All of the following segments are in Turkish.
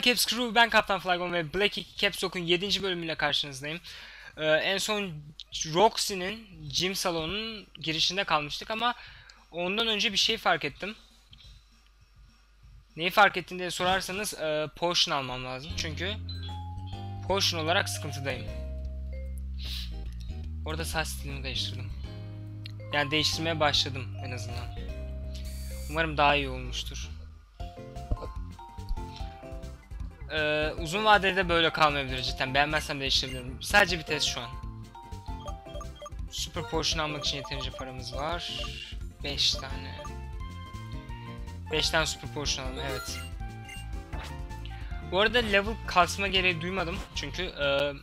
Merhaba Caps Crew, ben Kaptan Flygon ve Black Caps Lock'un 7. bölümüyle karşınızdayım. En son Roxy'nin gym salonunun girişinde kalmıştık ama ondan önce bir şey fark ettim. Neyi fark ettin diye sorarsanız potion almam lazım çünkü potion olarak sıkıntıdayım. Orada saç stilimi değiştirdim. Yani değiştirmeye başladım en azından. Umarım daha iyi olmuştur. Uzun vadede böyle kalmayabilir cidden. Beğenmezsem değiştirebilirim. Sadece bir test şu an. Super Potion almak için yeterince paramız var. 5 tane. 5 tane Super Potion alalım, evet. Bu arada level kasma gereği duymadım. Çünkü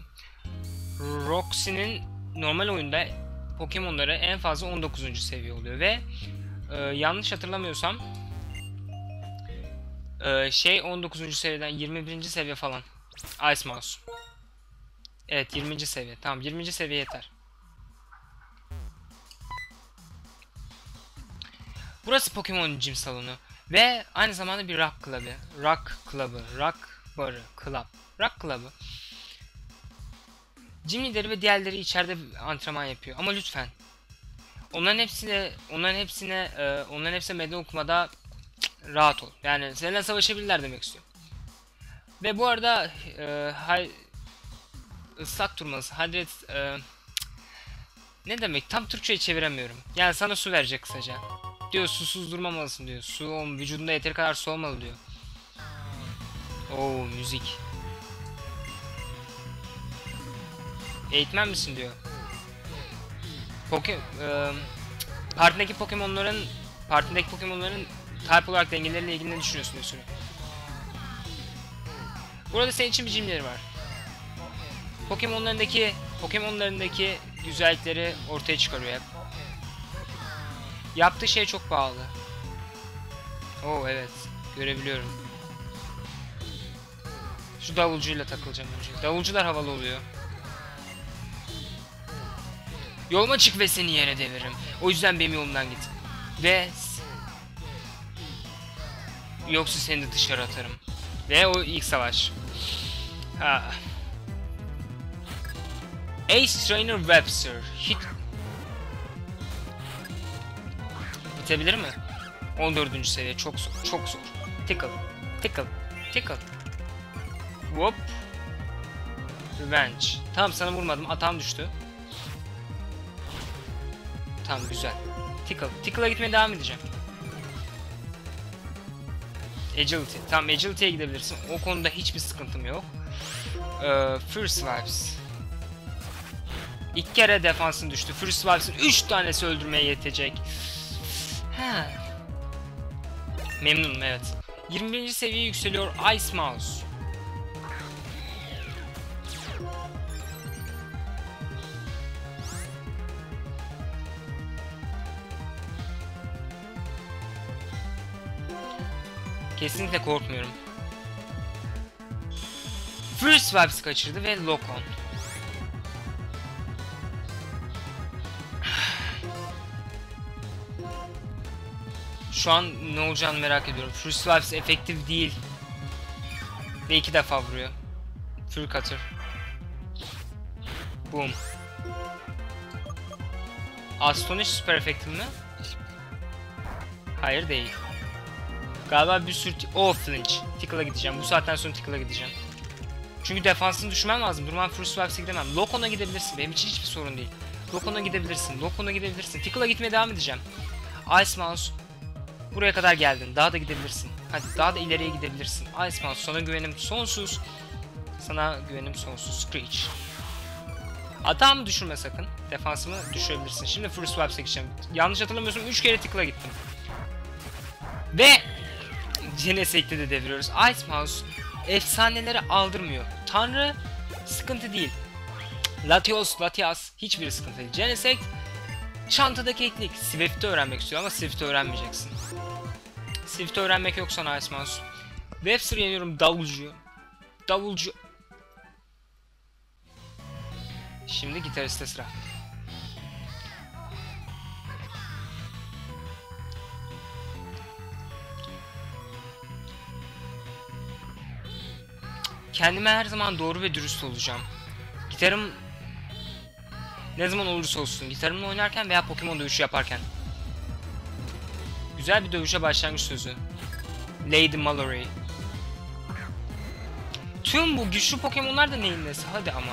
Roxy'nin normal oyunda Pokemon'ları en fazla 19. seviye oluyor ve yanlış hatırlamıyorsam 19. seviyeden 21. seviye falan. Ice Mouse. Evet, 20. seviye. Tamam, 20. seviye yeter. Burası Pokemon Gym salonu ve aynı zamanda bir rock club'ı. Rock barı, rock club'ı. Gym lideri ve diğerleri içeride antrenman yapıyor. Ama lütfen onların hepsine meydan okumada rahat ol. Yani seninle savaşabilirler demek istiyorum. Ve bu arada ıslak turması, ne demek? Tam Türkçe'ye çeviremiyorum. Yani sana su verecek kısaca. Diyor susuz durmamalısın diyor. Vücudunda yeteri kadar su olmalı diyor. Oo, müzik. Eğitmen misin diyor. Partideki Pokemon'ların type olarak dengeleriyle ilgili ne düşünüyorsun diyor soruyor. Burada senin için bir cimleri var. Pokemon'larındaki güzellikleri ortaya çıkarıyor hep. Yaptığı şey çok pahalı. Oo, evet, görebiliyorum. Şu davulcuyla takılacağım önce. Davulcular havalı oluyor. Yoluma çık ve seni yere deviririm. O yüzden benim yolumdan git. Yoksa seni de dışarı atarım. Ve o ilk savaş. Ace Trainer Webster. Bitebilir mi? 14. seviye, çok zor, çok zor. Tickle. Whoop. Revenge. Tamam, sana vurmadım, atağım düştü. Tamam, güzel. Tickle'a gitmeye devam edeceğim. Agility. Tamam, Agility'ye gidebilirsin. O konuda hiçbir sıkıntım yok. First Swipes. 2 kere defansın düştü. First Swipes'ın 3 tanesi öldürmeye yetecek. Memnunum, evet. 21. seviyeye yükseliyor Ice Mouse. Kesinlikle korkmuyorum. First Swipes kaçırdı ve Lock On. Şu an ne olacağını merak ediyorum. First Swipes efektif değil. Ve 2 defa vuruyor. Full Cutter. Boom. Astonish süper efektif mi? Hayır, değil. Galiba bir sürü... Flinch. Tickle'a gideceğim. Bu saatten sonra Tickle'a gideceğim. Çünkü defansını düşürmem lazım. Durman First Swipes'e gidemem. Lock On'a gidebilirsin. Benim için hiçbir sorun değil. Lock On'a gidebilirsin. Tickle'a gitmeye devam edeceğim. Ice Mouse. Buraya kadar geldin. Daha da gidebilirsin. Hadi daha da ileriye gidebilirsin. Ice Mouse, sana güvenim sonsuz. Screech. Atağımı düşürme sakın. Defansımı düşürebilirsin. Şimdi First Swipes'e gideceğim. Yanlış hatırlamıyorsam 3 kere Tickle'a gittim. Ve Genesate'de de deviriyoruz. Ice Mouse efsaneleri aldırmıyor. Tanrı sıkıntı değil. Latias hiçbir sıkıntı değil. Genesate çantadaki eklik. Swift'i öğrenmek istiyor ama Swift'i öğrenmeyeceksin. Swift'i öğrenmek yok sana Ice Mouse. Webster'ı yeniyorum, davulcu. Şimdi gitariste sıra. kendime her zaman doğru ve dürüst olacağım. Gitarım ne zaman olursa olsun, gitarımla oynarken veya Pokemon dövüşü yaparken. Güzel bir dövüşe başlangıç sözü. Lady Mallory. Tüm bu güçlü Pokemon'lar da neyin nesi? Hadi ama.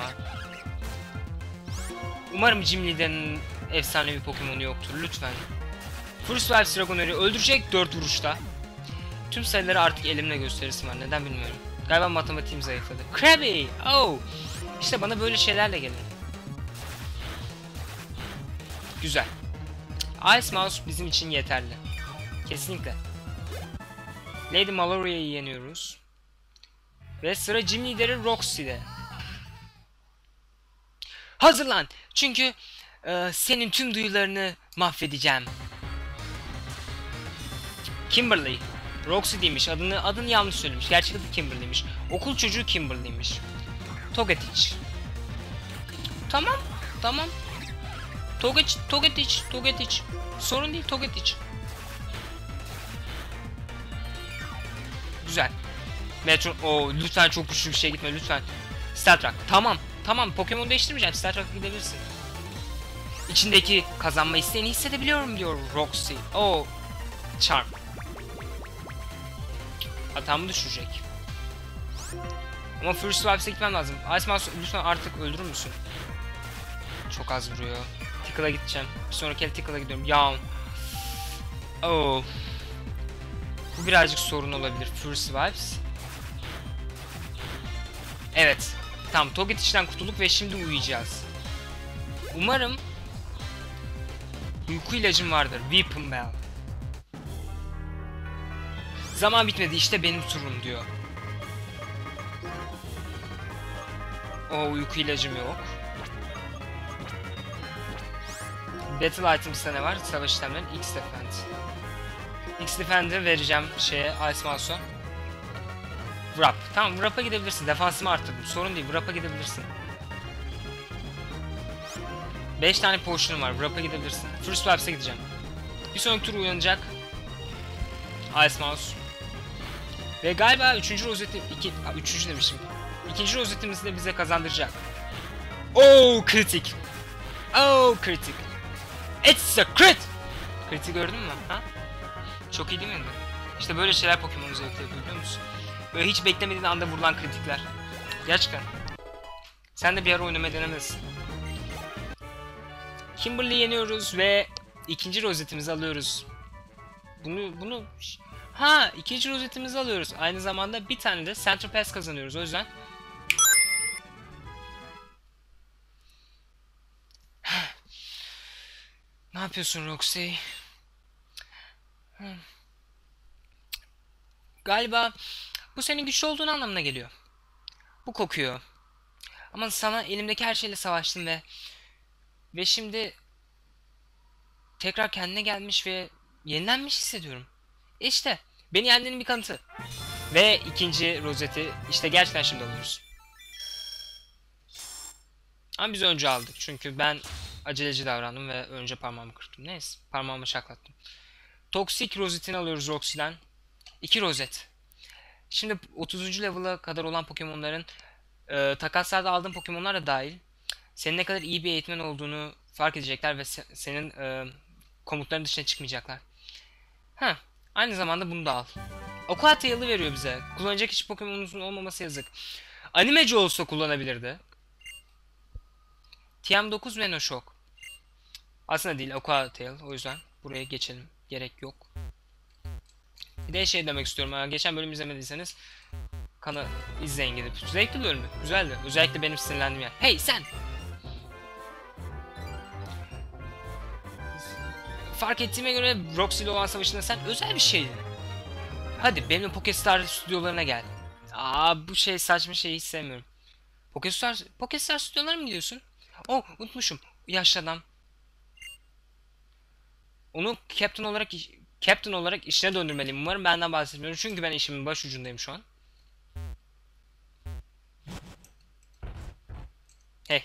Umarım Gym Leader'ın efsanevi Pokemon'u yoktur. Lütfen. First Wives Dragonair'i öldürecek 4 vuruşta. Tüm sayıları artık elimle gösterisi var. Neden bilmiyorum. Galiba matematiğim zayıfladı. Krabby! Oh! İşte bana böyle şeylerle gelin. Güzel. Ice Mouse bizim için yeterli. Kesinlikle. Lady Mallory'yi yeniyoruz. Ve sıra Gym Leader'ı Roxy'de. Hazırlan! Çünkü senin tüm duyularını mahvedeceğim. Kimberly. Roxy değilmiş. Adını yanlış söylemiş. Gerçek adı Kimberly'miş. Okul çocuğu Kimberly'miş. Togetic. Tamam. Tamam. Togetic. Sorun değil Togetic. Güzel. Metro. Lütfen çok güçlü bir şey gitme lütfen. Startrak. Tamam. Pokemon değiştirmeyeceğim. Startrak'a gidebilirsin. İçindeki kazanma isteğini hissedebiliyorum diyor Roxy. Charm. Hatamı düşürecek. Ama First Wipes'e gitmem lazım. Ice Mouse lütfen artık öldürür müsün? Çok az vuruyor. Tickle'a gideceğim. Bir sonraki el Tickle'a gidiyorum. Ya. Bu birazcık sorun olabilir. First Wipes. Evet. Tamam. Togetic'den kurtulduk ve şimdi uyuyacağız. Umarım uyku ilacım vardır. Weepon Bell. Zaman bitmedi. İşte benim turum diyor. Uyku ilacım yok. Battle Items'ta ne var? Savaş itemleri. X-Defend. X-Defend'i vereceğim Ice Mouse'a. Wrap. Tamam Wrap'a gidebilirsin. Defansımı arttırdım. Sorun değil. Wrap'a gidebilirsin. 5 tane potion'um var. Wrap'a gidebilirsin. First Wipes'e gideceğim. Bir sonraki tur uyanacak. Ice Mouse. Ve galiba 3. rozeti... 3. demişim. 2. rozetimizi de bize kazandıracak. Kritik. Kritik. It's a crit! Kritik gördün mü? Ha? Çok iyi değil mi? İşte böyle şeyler Pokemon'u zevkli biliyor musun? Böyle hiç beklemediğin anda vurulan kritikler. Gerçekten. Sen de bir ara oynamayı denemelisin. Kimberly'i yeniyoruz ve 2. rozetimizi alıyoruz. Bunu... Ha, 2. rozetimizi alıyoruz. Aynı zamanda bir tane de Center Pass kazanıyoruz. O yüzden... Ne yapıyorsun Roxy? Galiba bu senin güçlü olduğun anlamına geliyor. Bu kokuyor. Ama sana elimdeki her şeyle savaştım ve şimdi tekrar kendine gelmiş ve yenilenmiş hissediyorum. İşte beni yendiğinin bir kanıtı. Ve 2. rozeti işte gerçekten şimdi alıyoruz. Ama biz önce aldık çünkü ben aceleci davrandım ve önce parmağımı kırdım. Neyse parmağımı şaklattım. Toksik rozetini alıyoruz Roxy'den. 2 rozet. Şimdi 30. level'a kadar olan Pokemon'ların takaslarda aldığın Pokemon'lar da dahil senin ne kadar iyi bir eğitmen olduğunu fark edecekler ve senin komutların dışına çıkmayacaklar. Aynı zamanda bunu da al. Aqua Tail'ı veriyor bize. Kullanacak hiç Pokemon'un olmaması yazık. Animeci olsa kullanabilirdi. TM9 Venoshock. Aslında değil Aqua Tail, o yüzden buraya geçelim. Gerek yok. Bir de demek istiyorum. Geçen bölüm izlemediyseniz izleyin gidip. Zevkli bölümdü. Güzeldi. Özellikle benim sinirlendiğim yer. Hey sen! Fark ettiğime göre Roxy ile olan savaşında sen özel bir şeydin. Hadi benimle Pokestar stüdyolarına gel. Bu saçma şeyi hiç sevmiyorum. Pokestar stüdyolarına mı gidiyorsun? Unutmuşum. Yaşlı adam. Onu Captain olarak işine döndürmeliyim. Umarım benden bahsetmiyorum. Çünkü ben işimin başucundayım şu an. Hey.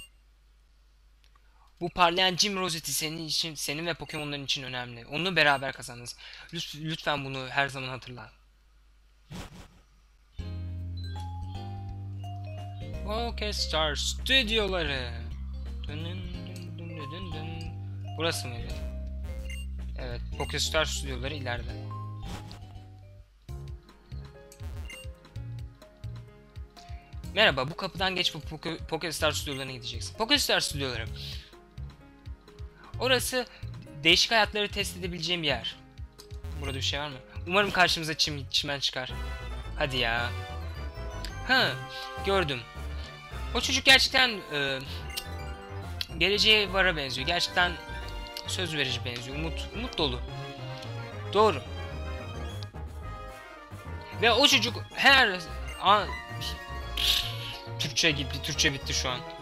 Bu parlayan Gym rozeti senin ve Pokemon'ların için önemli. Onu beraber kazandınız. Lütfen bunu her zaman hatırla. Pokestar stüdyoları. Dın dın dın dın dın dın. Burası mıydı? Evet, Pokestar stüdyoları ileride. Merhaba, bu kapıdan geç, bu Pokestar stüdyolarına gideceksin. Pokestar stüdyoları. Orası değişik hayatları test edebileceğim bir yer. Burada bir şey var mı? Umarım karşımıza çimen çıkar. Hadi ya. Ha, gördüm. O çocuk gerçekten geleceğe vara benziyor. Gerçekten söz verici benziyor. Umut dolu. Doğru. Ve o çocuk her an... Türkçe bitti şu an.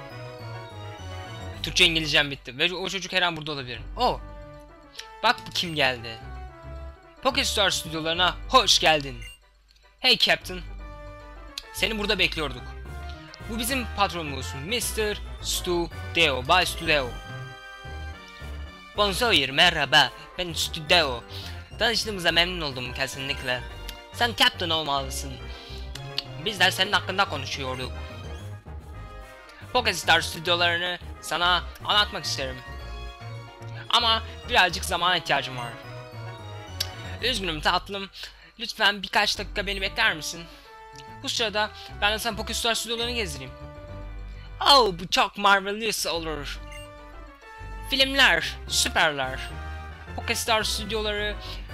Türkçe İngilizcem bitti. Ve o çocuk her an burada olabilir. Oh! Bak bu kim geldi. Pokestar stüdyolarına hoş geldin. Hey Captain. Seni burada bekliyorduk. Bu bizim patronumuz Mr. Stu Deo. Bay Stu Deo. Bonjour, merhaba. Ben Stu Deo. Tanıştığımıza memnun oldum kesinlikle. Sen Captain olmalısın. Bizler senin hakkında konuşuyorduk. Pokestar stüdyolarını sana anlatmak isterim. Ama birazcık zamana ihtiyacım var. Üzgünüm tatlım. Lütfen birkaç dakika beni bekler misin? Bu sırada ben de sana Pokestar stüdyolarını gezdireyim. Oh, bu çok marvelous olur. Filmler, süperler. Pokestar stüdyoları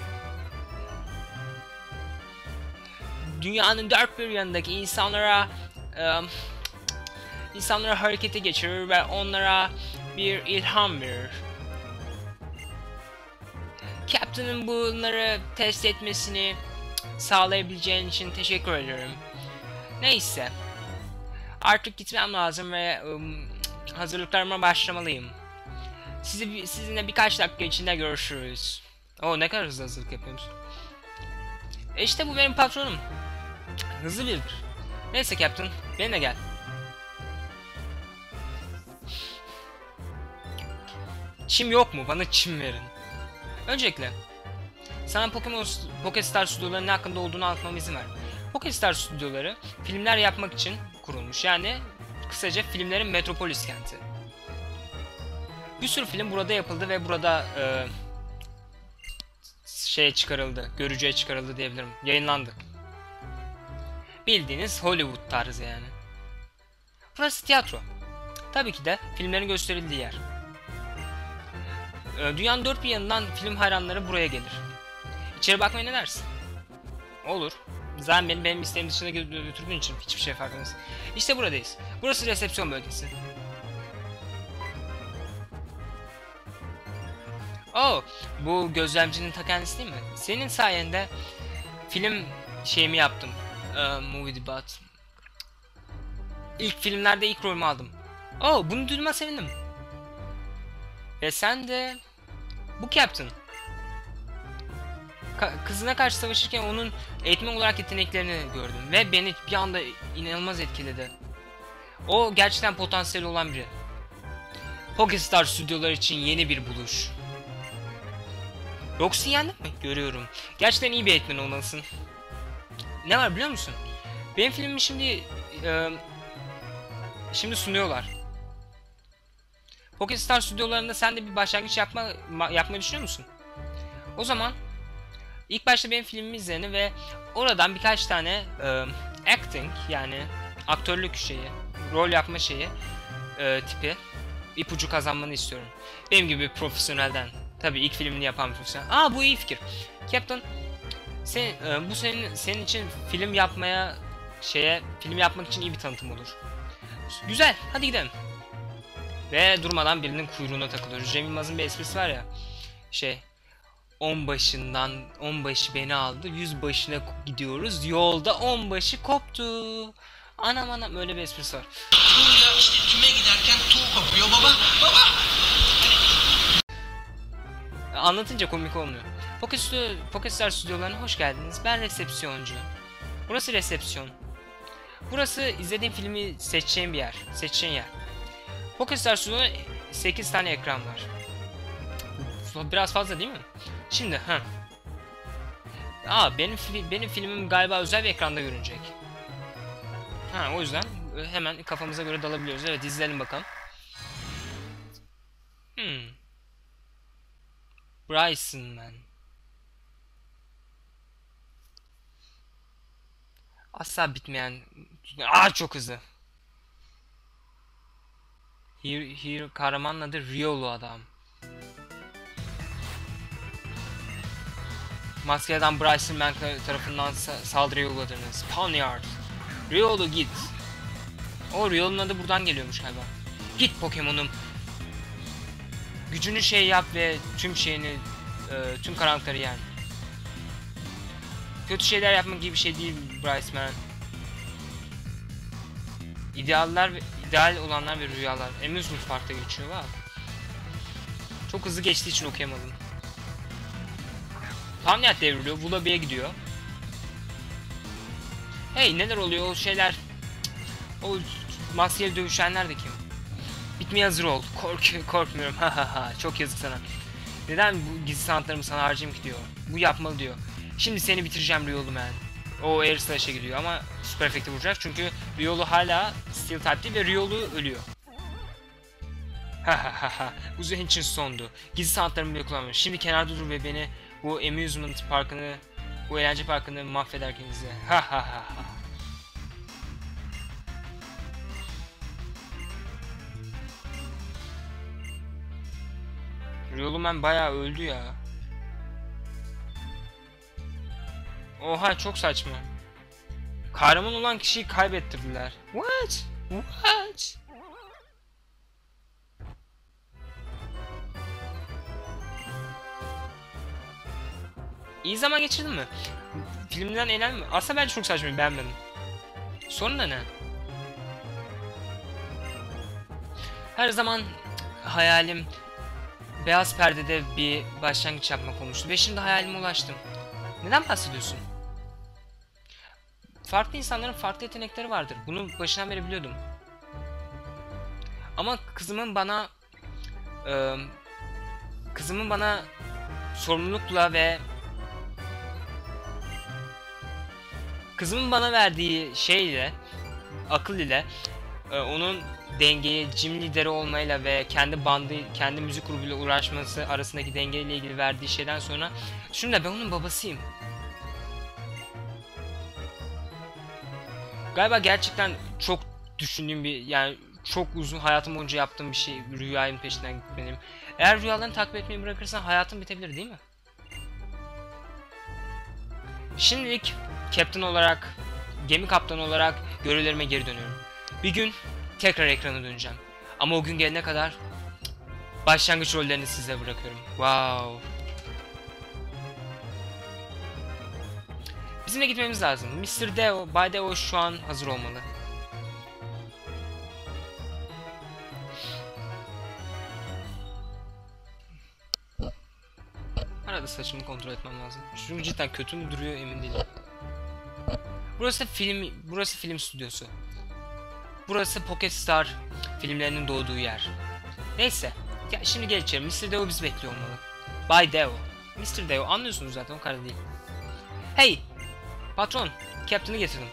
dünyanın dört bir yanındaki insanlara harekete geçirir ve onlara bir ilham verir. Captain'ın bunları test etmesini sağlayabileceğin için teşekkür ederim. Neyse. Artık gitmem lazım ve hazırlıklarıma başlamalıyım. Sizinle birkaç dakika içinde görüşürüz. Oh, ne kadar hızlı hazırlık yapıyoruz. İşte bu benim patronum. Hızlı biridir. Neyse Captain, benimle gel. Çim yok mu? Bana çim verin. Öncelikle sana Pokestar stüdyolarının ne hakkında olduğunu anlatmama izin ver. Pokestar stüdyoları filmler yapmak için kurulmuş. Yani kısaca filmlerin metropolis kenti. Bir sürü film burada yapıldı ve burada çıkarıldı, görücüye çıkarıldı diyebilirim. Yayınlandı. Bildiğiniz Hollywood tarzı yani. Burası tiyatro. Tabii ki de filmlerin gösterildiği yer. Dünyanın dört bir yanından film hayranları buraya gelir. İçeri bakmaya ne dersin? Olur. Zaten benim isteğim dışında götürdüğün için hiçbir şey fark etmez. İşte buradayız. Burası resepsiyon bölgesi. Oh, bu gözlemcinin ta kendisi değil mi? Senin sayende film şeyimi yaptım. Movie debut. İlk filmlerde ilk rolümü aldım. Oh, bunu duyduğuma sevindim. Ve sen de bu Captain. Kızına karşı savaşırken onun eğitmen olarak yeteneklerini gördüm ve beni bir anda inanılmaz etkiledi. O gerçekten potansiyeli olan biri. Pokestar stüdyoları için yeni bir buluş. Roxy yendin mi? Görüyorum. Gerçekten iyi bir eğitmen olmalısın. Ne var biliyor musun? Benim filmimi şimdi sunuyorlar. Pokestar stüdyolarında sen de bir başlangıç yapmayı düşünüyor musun? O zaman ilk başta benim filmimi izleni ve oradan birkaç tane acting yani aktörlük rol yapma tipi ipucu kazanmanı istiyorum. Benim gibi bir profesyonelden. Tabii ilk filmini yapan bir profesyonel. Aa, bu iyi fikir. Captain, bu senin için film yapmak için iyi bir tanıtım olur. Güzel, hadi gidelim. Ve durmadan birinin kuyruğuna takılıyoruz. Cem Yılmaz'ın bir esprisi var ya. 10 başı beni aldı, 100 başına gidiyoruz. Yolda 10 başı koptu. Anam öyle bir esprisi var. Tuğ'yla işte tüme giderken Tuğ kopuyor baba. Anlatınca komik olmuyor. Pokestar stüdyolarına hoş geldiniz. Ben resepsiyoncu. Burası resepsiyon. Burası izlediğin filmi seçeceğin yer. Pokestar stüdyolarında 8 tane ekran var. Biraz fazla değil mi? Şimdi benim filmim galiba özel bir ekranda görünecek. O yüzden hemen kafamıza göre dalabiliyoruz. Evet, izleyelim bakalım. Bryson man. Asla bitmeyen. Çok hızlı. Hero kahramanın adı Riolu adam. Maskeli adam Bryson Man tarafından saldırıya uğradınız. Ponyard. Riolu git. O Riolu'nun adı buradan geliyormuş galiba. Git Pokemon'um. Gücünü yap ve tüm tüm karanlıkları yen. Kötü şeyler yapmak gibi bir şey değil Bryce Man. İdeal olanlar ve rüyalar. Amusement Park'ta geçiyor bak. Çok hızlı geçtiği için okuyamadım. Panyat devriliyor, Vullaby'ye gidiyor. Hey, neler oluyor o şeyler? O maskeli dövüşenler de kim? Bitmeye hazır ol. Korkmuyorum. Çok yazık sana. Neden bu gizli sanatlarımı sana harcayayım ki diyor. Bu yapmalı diyor. Şimdi seni bitireceğim Riolu man. O Air Slash'e gidiyor ama Super Effect'e vuracak çünkü Riolu hala Steel Type değil ve Riolu ölüyor. Bu senin için sondu. Gizli sanatlarımı bile kullanmıyorum. Şimdi kenarda dur ve beni bu amusement parkını, bu eğlence parkını mahvederken izle. Riolu man bayağı öldü ya. Oha, çok saçma. Kahraman olan kişiyi kaybettirdiler. What? İyi zaman geçirdin mi? Filmden eğlen mi? Aslında ben çok saçma, beğenmedim. Sorun da ne? Her zaman hayalim beyaz perdede bir başlangıç yapmak olmuştu ve şimdi hayalime ulaştım. Neden bahsediyorsun? Farklı insanların farklı yetenekleri vardır. Bunu başından beri biliyordum. Ama kızımın bana sorumlulukla ve kızımın bana verdiği akıl ile onun dengeyi, gym lideri olmayla ve kendi müzik grubuyla uğraşması arasındaki dengeyle ilgili verdiği şeyden sonra şimdi ben onun babasıyım. Galiba gerçekten çok düşündüğüm yani çok uzun hayatım boyunca yaptığım bir şey, rüyanın peşinden gitmeliyim. Eğer rüyalarını takip etmeyi bırakırsan hayatın bitebilir değil mi? Şimdilik gemi kaptanı olarak görevlerime geri dönüyorum. Bir gün tekrar ekrana döneceğim. Ama o gün gelene kadar başlangıç rollerini size bırakıyorum. Wow. Bizimle gitmemiz lazım. Mr. Deo, Bay Deo şu an hazır olmalı. Arada saçımı kontrol etmem lazım. Çünkü cidden kötü mü duruyor emin değilim. Burası film stüdyosu. Burası Pocket Star filmlerinin doğduğu yer. Neyse. Ya şimdi gel içeri. Mr. Deo bizi bekliyor olmalı. Bay Deo. Mr. Deo anlıyorsunuz zaten, o kadar değil. Hey! Patron, Captain'ı getirdim.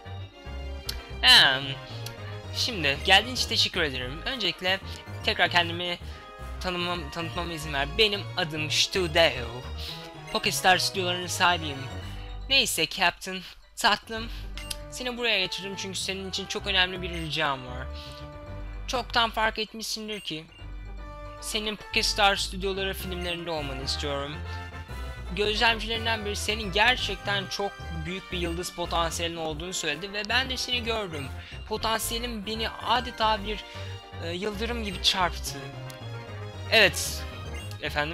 Şimdi geldiğin için teşekkür ederim. Öncelikle tekrar kendimi tanıtmama izin ver. Benim adım Stu Deo. Pocket Star stüdyolarının sahibiyim. Neyse Captain, tatlım. Seni buraya getirdim çünkü senin için çok önemli bir ricam var. Çoktan fark etmişsindir ki senin Pocket Star stüdyoları filmlerinde olmanı istiyorum. Gözlemcilerinden biri senin gerçekten çok büyük bir yıldız potansiyelin olduğunu söyledi ve ben de seni gördüm. Potansiyelin beni adeta bir yıldırım gibi çarptı. Evet efendim.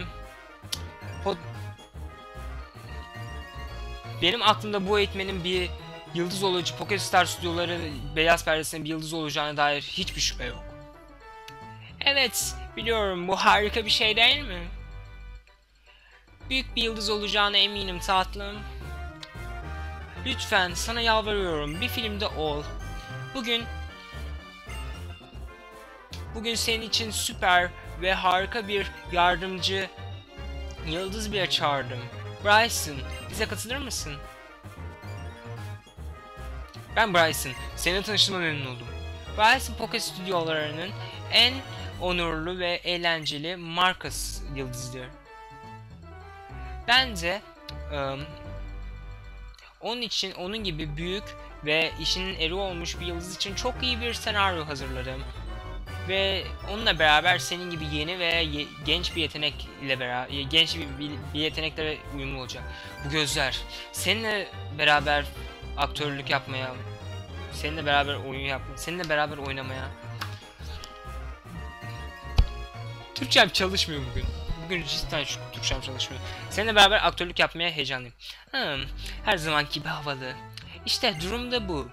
Benim aklımda bu eğitmenin bir yıldız olucu, Pocket Star stüdyoları beyaz perdesinin bir yıldız olacağına dair hiçbir şüphe yok. Evet, biliyorum, bu harika bir şey değil mi? Büyük bir yıldız olacağına eminim tatlım. Lütfen sana yalvarıyorum, bir filmde ol. Bugün senin için süper ve harika bir yardımcı yıldız bile çağırdım. Bryson, bize katılır mısın? Ben Bryson, seninle tanıştığıma memnun oldum. Bryson Pocket stüdyolarının en onurlu ve eğlenceli markası yıldızıdır. Bence onun gibi büyük ve işinin eri olmuş bir yıldız için çok iyi bir senaryo hazırladım. Ve onunla beraber senin gibi yeni ve genç bir yetenek ile beraber bir yeteneklere uyumlu olacak. Bu gözler seninle beraber aktörlük yapmaya, seninle beraber oyun yapmaya, seninle beraber oynamaya. Türkçem çalışmıyor bugün. Bugün cidden Türkçem çalışmıyor. Seninle beraber aktörlük yapmaya heyecanlıyım. Her zamanki gibi havalı. İşte durum da bu.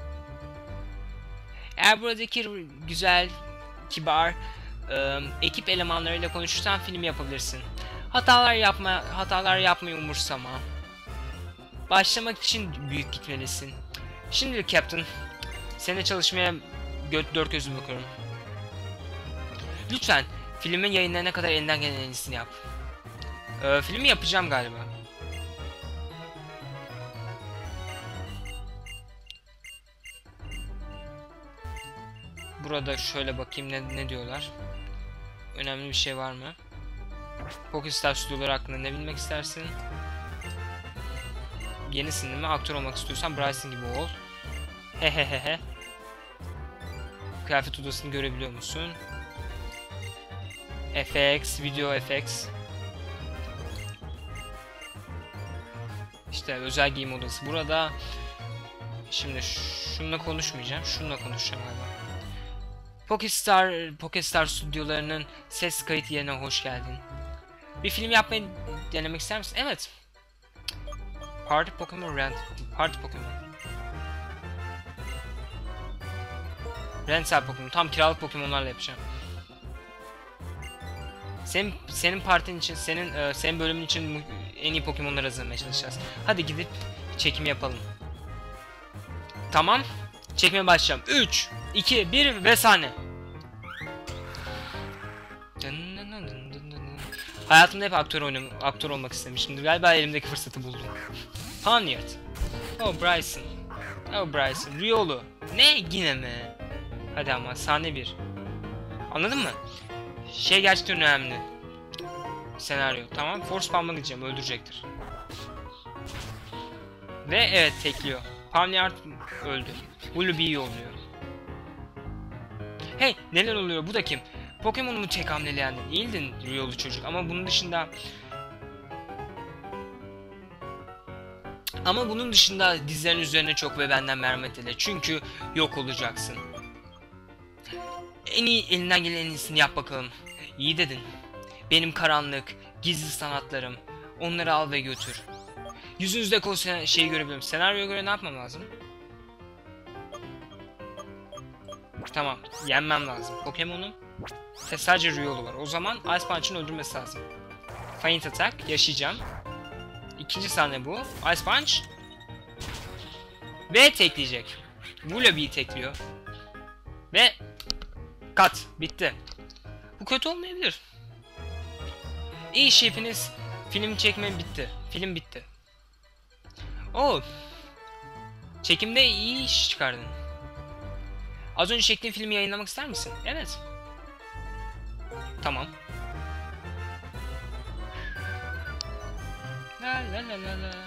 Eğer buradaki güzel, kibar ekip elemanlarıyla konuşursan film yapabilirsin. Hatalar yapmayı umursama. Başlamak için büyük gitmelisin. Şimdilik Captain, seninle çalışmaya dört gözle bakıyorum. Lütfen filmin yayınlarına kadar elinden gelen en iyisini yap. Filmi yapacağım galiba. Burada şöyle bakayım ne diyorlar. Önemli bir şey var mı? Pokestar stüdyoları hakkında ne bilmek istersin? Yenisin değil mi? Aktör olmak istiyorsan Bryson gibi ol. Hehehehe. Kıyafet odasını görebiliyor musun? FX, video FX. İşte özel giyim odası burada. Şimdi şununla konuşmayacağım. Şununla konuşacağım galiba. Pokestar stüdyolarının ses kayıt yerine hoş geldin. Bir film yapmayı denemek ister misin? Evet. Party Pokemon Party Pokemon. Rentsel Pokemon. Tam kiralık Pokemon'larla yapacağım. Senin partin için, senin bölümün için en iyi Pokemon'ları hazırlamaya çalışacağız. Hadi gidip çekim yapalım. Tamam. Çekmeye başlayacağım. 3, 2, 1 ve sahne. Hayatımda hep aktör olmak istemişimdir. Galiba elimdeki fırsatı buldum. Ponyard. Oh Bryson. Oh Bryson. Riolu. Ne yine mi? Hadi ama sahne 1. Anladın mı? Şey gerçekten önemli. Senaryo. Tamam. Force Pump'a gideceğim. Öldürecektir. Ve evet tekliyor. Ponyard öldü. Willoughby'yi yolluyor. Hey neler oluyor? Bu da kim? Pokemon'umu tek hamleleyendin. İyildin Riolu çocuk ama bunun dışında... dizlerin üzerine çok ve benden merhamet ile. Çünkü yok olacaksın. Elinden gelen en iyisini yap bakalım. İyi dedin. Benim karanlık, gizli sanatlarım. Onları al ve götür. Yüzünüzdeki o şeyi görebilirim. Senaryoya göre ne yapmam lazım? Tamam, yenmem lazım. Pokemon'un sadece Riolu var. O zaman Ice Punch'ın öldürmesi lazım. Feint Attack, yaşayacağım. İkinci sahne bu. Ice Punch. Ve tekleyecek. Willoughby'yi tekliyor. Ve cut. Bitti. Bu kötü olmayabilir. İyi iş hepiniz. Film çekme bitti. Film bitti. Oh. Çekimde iyi iş çıkardın. Az önce çektiğin filmi yayınlamak ister misin? Evet. Tamam. La la la la la.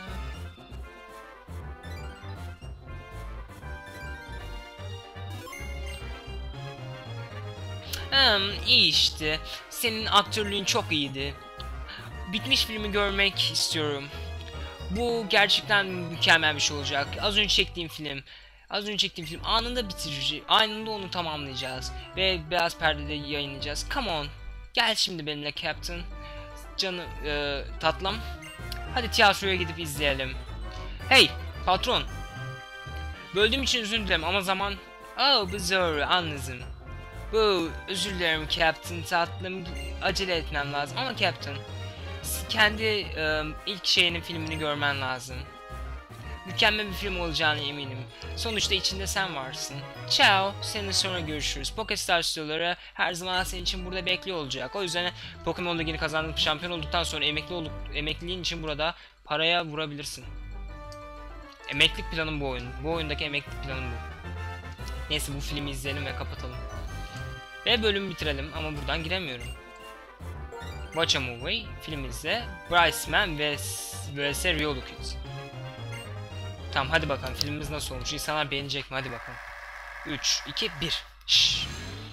İyi işte. Senin aktörlüğün çok iyiydi. Bitmiş filmi görmek istiyorum. Bu gerçekten mükemmel bir şey olacak. Az önce çektiğim film anında bitireceğiz. Anında onu tamamlayacağız. Ve beyaz perdede yayınlayacağız. Come on. Gel şimdi benimle Captain. Canım tatlım. Hadi tiyatroya gidip izleyelim. Hey patron. Böldüğüm için özür dilerim ama zaman... Oh bu zor anladım. Bu özür dilerim Captain tatlım. Acele etmem lazım ama Captain. Kendi ilk filmini görmen lazım. Mükemmel bir film olacağına eminim. Sonuçta içinde sen varsın. Ciao, seninle sonra görüşürüz. Pokestar stüdyoları her zaman senin için burada bekliyor olacak. O yüzden Pokemon Ligi'ni kazanıp şampiyon olduktan sonra emekliliğin için burada paraya vurabilirsin. Emeklilik planım bu oyun. Bu oyundaki emeklilik planım bu. Neyse bu filmi izleyelim ve kapatalım. Ve bölümü bitirelim ama buradan giremiyorum. Watch a movie, film izle. Bryceman vs Riolu Kid. Tamam hadi bakalım filmimiz nasıl olmuş? İnsanlar beğenecek mi? Hadi bakalım. 3, 2, 1. Şşş.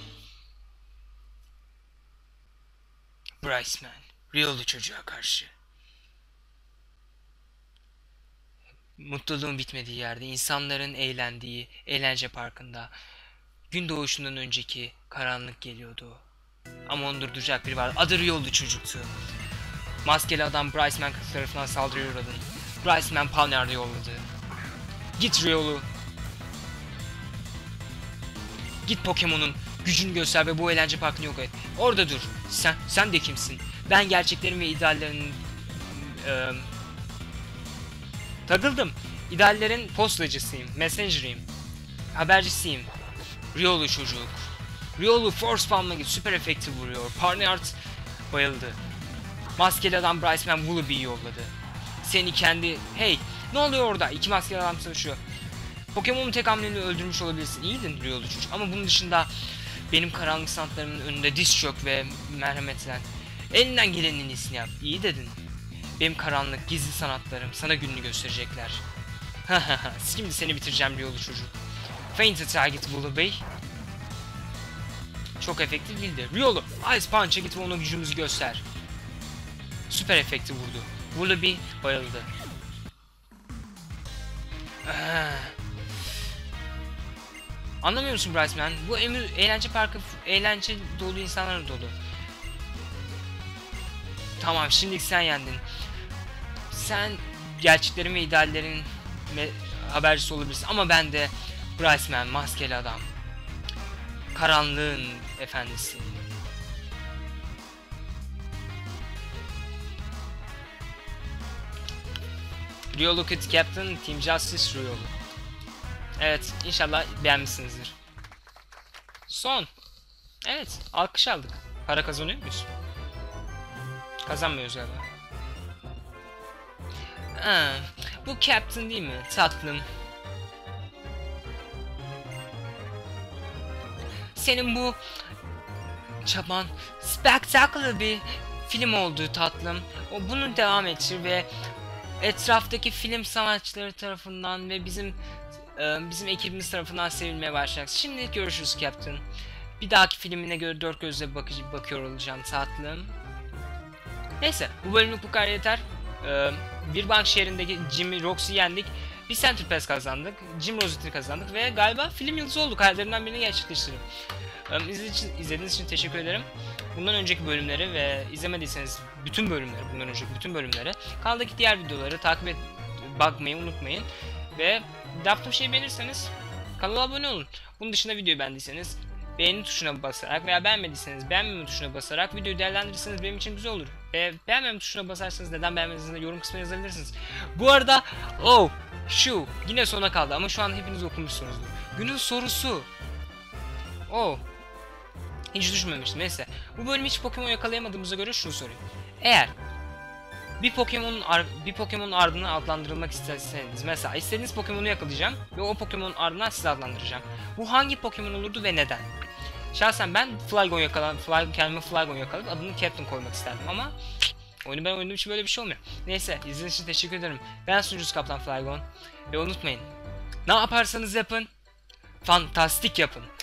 Bryceman, Riolu çocuğa karşı. Mutluluğun bitmediği yerde, insanların eğlendiği eğlence parkında gün doğuşundan önceki karanlık geliyordu. Ama onu durduracak biri var. Adı Riolu çocuktu. Maskeli adam Bryceman tarafından saldırıya uğradı. Bryceman Palmer'de yolladı. Git Riolu. Git Pokemon'un gücünü göster ve bu eğlence parkını yok et. Orada dur. Sen de kimsin? Ben gerçeklerin ve ideallerin... takıldım. İdeallerin postacısıyım. Messenger'ıyım. Habercisiyim. Riolu çocuk. Riolu Force Palm'a git. Süper efekti vuruyor. Parnart bayıldı. Maskeli adam Bryceman Woolooby'yi yolladı. Seni kendi... Hey! Ne oluyor orada? İki maskeli adam savaşıyor. Pokemon'un tek hamleni öldürmüş olabilirsin. İyiydin Riolu çocuk. Ama bunun dışında benim karanlık sanatlarımın önünde diz çök ve merhametlen. Elinden gelenin en iyisini yap. İyi dedin. Benim karanlık, gizli sanatlarım sana gününü gösterecekler. Şimdi seni bitireceğim Riolu çocuk. Faint Target Woolooby. Çok efektif değildi. Riolu, Ice Punch'a git ve ona gücümüzü göster. Süper efekti vurdu. Woolooby bayıldı. Anlamıyor musun Bryceman? Bu eğlence parkı eğlence dolu insanlar dolu. Tamam şimdi sen yendin. Sen gerçeklerin ve ideallerin habercisi olabilirsin ama ben de Bryceman, maskeli adam. Karanlığın efendisi. Riolu Kid Captain, Team Justice Riolu. Evet, inşallah beğenmişsinizdir. Son. Evet, alkış aldık. Para kazanıyor muyuz? Kazanmıyoruz galiba. Bu Captain değil mi? Tatlım. Senin bu çaban spectacular bir film oldu tatlım. Bunu devam ettir ve etraftaki film sanatçıları tarafından ve bizim ekibimiz tarafından sevilmeye başlayacaksın. Şimdi görüşürüz Captain. Bir dahaki filmine göre dört gözle bakıyor olacağım tatlım. Neyse bu bölümlük bu kadar yeter. Bir bank şehrindeki Jimmy Roxy'yi yendik. Bir Center Pass kazandık. Jim Rosette'i kazandık ve galiba film yıldızı olduk. Hayallerimden birini gerçekleştirdim. İzlediğiniz için teşekkür ederim. Bundan önceki bölümleri ve izlemediyseniz bütün bölümleri, bundan önceki bütün bölümleri, kanaldaki diğer videoları bakmayı unutmayın. Ve yaptığım şeyi beğenirseniz kanala abone olun. Bunun dışında videoyu beğendiyseniz beğeni tuşuna basarak veya beğenmediyseniz beğenmeme tuşuna basarak videoyu değerlendirirseniz benim için güzel olur. Ve beğenmeme tuşuna basarsanız neden beğenmediğinizi de yorum kısmına yazabilirsiniz. Bu arada yine sona kaldı ama şu an hepiniz okumuşsunuzdur. Günün sorusu. Hiç düşünmemiştim. Neyse. Bu bölüm hiç Pokemon yakalayamadığımıza göre şunu sorayım. Eğer bir Pokemon'un ardına adlandırılmak isterseniz, mesela istediğiniz Pokemon'u yakalayacağım ve o Pokemon'un ardından sizi adlandıracağım. Bu hangi Pokemon olurdu ve neden? Şahsen ben kendime Flygon yakalayıp adını Captain koymak isterdim ama oyunu ben oynadığım için böyle bir şey olmuyor. Neyse, izlediğiniz için teşekkür ederim. Ben sunucusu Kaptan Flygon ve unutmayın, ne yaparsanız yapın, fantastik yapın.